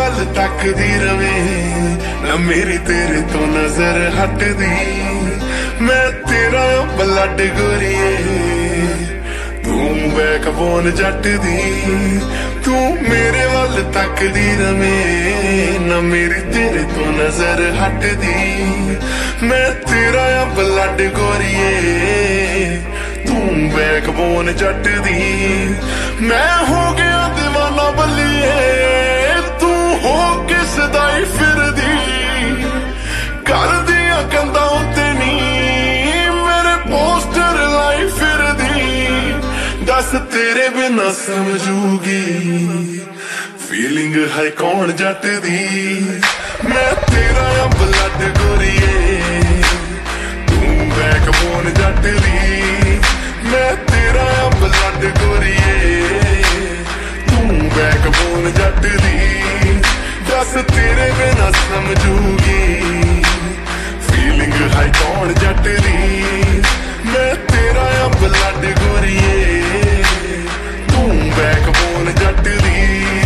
ਵੱਲ ਤੱਕਦੀ ਰਵੇ, ਨਾ ਮੇਰੀ ਤੇਰੇ ਤੋਂ ਨਜ਼ਰ ਹਟਦੀ। ਮੈਂ ਤੇਰਾ ਬਲੱਡ ਗੋਰੀਏ, ਤੂੰ ਬੈਕਬੋਨ ਜੱਟ ਦੀ। ਤੂੰ ਮੇਰੇ ਵੱਲ ਤੱਕਦੀ ਰਵੇਂ, ਨਾ ਮੇਰੀ ਤੇਰੇ ਤੋਂ ਨਜ਼ਰ ਹਟਦੀ। ਮੈਂ ਤੇਰਾ ਬਲੱਡ ਗੋਰੀਏ, ਤੂੰ ਬੈਕਬੋਨ ਜੱਟ ਦੀ। ਮੈਂ ਹੋ ਗਿਆ دیਵਾਨਾ ਬੱਲੀਏ, ਤੂੰ ਹੋ ਕਿਸ ਦਾ ਹੀ ਫਿਰਦੀ। ਕਰਦੀਆਂ ਕੰਧਾਂ ਉੱਤੇ ਨੀ ਮੇਰੇ ਪੋਸਟਰ ਲਾਈ ਫਿਰਦੀ। ਦੱਸ ਤੇਰੇ ਬਿਨਾ ਸਮਝੂਗੀ ਫੀਲਿੰਗ ਹੈ ਕੌਣ ਜੱਟ ਦੀ। ਮੈਂ ਤੇਰਾ ਬਲੱਡ ਗੋਰੀਏ, ਤੂੰ ਬੈਕਬੋਨ ਜੱਟ ਦੀ। ਮੈਂ ਤੇਰਾ ਬਲੱਡ ਗੋਰੀਏ, ਤੂੰ ਬੈਕਬੋਨ ਜੱਟ ਦੀ। ਦੱਸ ਤੇਰੇ ਬਿਨਾ ਸਮਝੂਗੀ ਫੀਲਿੰਗ ਹੈ ਕੌਣ ਜੱਟ ਦੀ। ਮੈਂ ਤੇਰਾ ਬਲੱਡ ਗੋਰੀਏ, ਤੂੰ ਬੈਕਬੋਨ ਜੱਟ ਦੀ।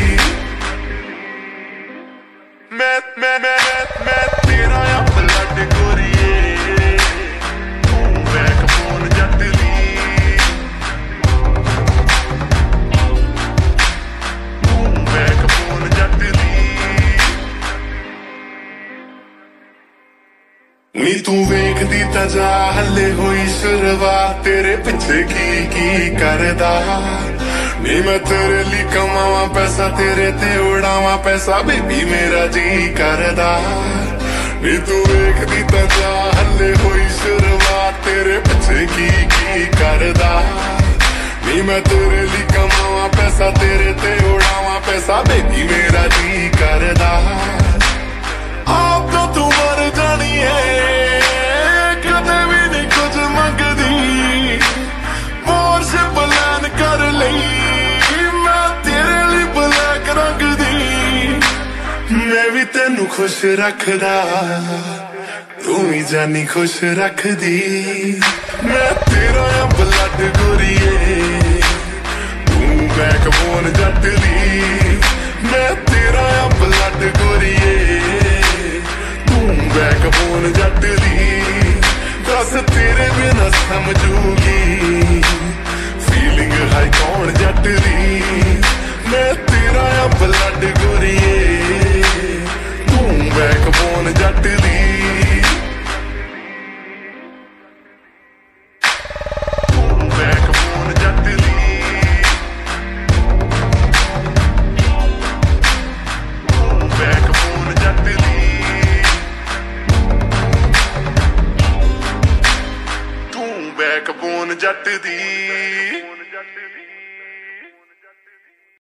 ਮੈਂ ਤੇਰਾ ਬਲੱਡ ਗੋਰੀਏ, ਤੂੰ ਬੈਕਬੋਨ ਜੱਟ ਦੀ। ਤੂੰ ਬੈਕਬੋਨ ਜੱਟ ਦੀ। ਨੀ ਤੂੰ ਵੇਖਦੀ ਤਾਂ ਜਾ ਹੱਲੇ ਹੋਈ ਸ਼ੁਰੂਆਤ, ਤੇਰੇ ਪਿੱਛੇ ਕੀ ਕਰਦਾ। ਨੀ ਮੈਂ ਤੇਰੇ ਲਈ ਕਮਾਵਾਂ ਪੈਸਾ, ਤੇਰੇ ਤੇ ਉਡਾਵਾਂ ਪੈਸਾ, ਬੇਬੀ ਮੇਰਾ ਜੀ ਕਰਦਾ। ਨੀ ਤੂੰ ਵੇਖਦੀ ਤਾਂ ਜਾ ਹੱਲੇ ਹੋਈ ਸ਼ੁਰੂਆਤ, ਤੇਰੇ ਪਿੱਛੇ ਕੀ ਕਰਦਾ। ਨੀ ਮੈਂ ਤੇਰੇ ਲਈ ਕਮਾਵਾਂ ਪੈਸਾ, ਤੇਰੇ ਤੇ ਉਡਾਵਾਂ ਪੈਸਾ, ਬੇਬੀ ਮੇਰਾ ਜੀ ਕਰਦਾ। ਆਪ ਤਾਂ ਤੂੰ ਮਰ ਜਾਣੀ ਏ, ਕਦੇ ਵੀ ਨਹੀਂ ਕੁਝ ਮੰਗਦੀ। ਪੋਰਸ਼ ਪਲਾਨ ਕਰ ਲਈ ਮੈਂ ਤੇਰੇ ਲਈ ਬਲੈਕ ਰੰਗ ਦੀ। ਮੈਂ ਵੀ ਤੈਨੂੰ ਖੁਸ਼ ਰੱਖਦਾ, ਤੂੰ ਵੀ ਜਾਨੀ ਖੁਸ਼ ਰੱਖਦੀ। ਮੈਂ ਤੇਰਾ ਬਲੱਡ ਗੋਰੀਏ, ਤੂੰ ਬੈਕਬੋਨ ਜੱਟ ਦੀ। ਮੈਂ ਤੇਰਾ ਬਲੱਡ ਗੋਰੀਏ, ਤੂੰ ਬੈਕਬੋਨ ਜੱਟ ਦੀ। ਦੱਸ ਤੇਰੇ ਬਿਨਾ ਸਮਝੂਗੀ ਫੀਲਿੰਗ ਹੈ ਕੌਣ ਜੱਟ ਦੀ। ਮੈਂ ਤੇਰਾ ਬਲੱਡ ਗੋਰੀਏ, ਤੂੰ ਬੈਕਬੋਨ ਜੱਟ ਦੀ। ਤੂੰ ਬੈਕਬੋਨ ਜੱਟ ਦੀ। ਤੂੰ ਬੈਕਬੋਨ ਜੱਟ ਦੀ। ਤੂੰ ਬੈਕਬੋਨ ਜੱਟ ਦੀ।